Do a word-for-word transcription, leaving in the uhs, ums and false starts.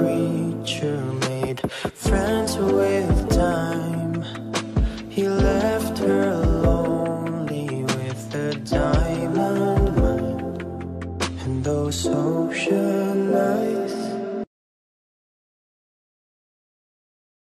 creature made friends with time. He left her lonely with a diamond mind. And those ocean eyes